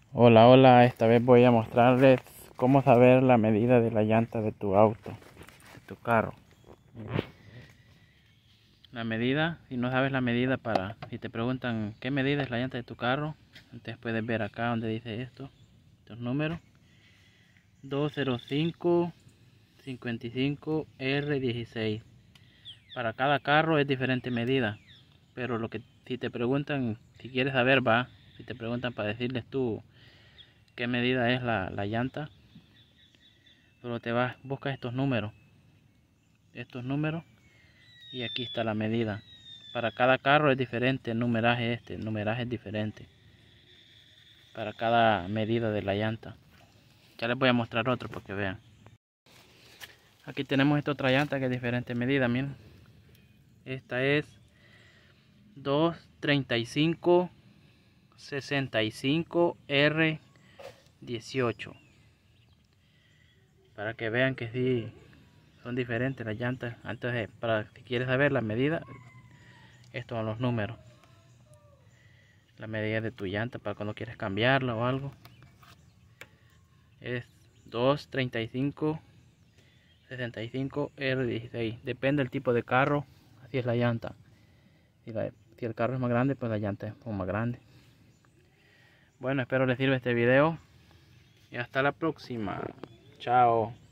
Hola, hola, esta vez voy a mostrarles cómo saber la medida de la llanta de tu auto, de tu carro. La medida, si no sabes la medida si te preguntan qué medida es la llanta de tu carro, entonces puedes ver acá donde dice estos números. 205-55R16. Para cada carro es diferente medida, pero si te preguntan, si quieres saber, si te preguntan para decirles tú qué medida es la llanta, solo buscas estos números y aquí está la medida. Para cada carro es diferente el numeraje, el numeraje es diferente para cada medida de la llanta. Ya les voy a mostrar otro para que vean. Aquí tenemos esta otra llanta que es diferente medida, miren. Esta es 235-65R18, para que vean que sí son diferentes las llantas. Antes si quieres saber la medida, estos son los números, la medida de tu llanta para cuando quieres cambiarla o algo. Es 235-65R16. Depende del tipo de carro, así es la llanta. Si el carro es más grande, pues la llanta es más grande. Bueno, espero les sirva este video y hasta la próxima. Chao.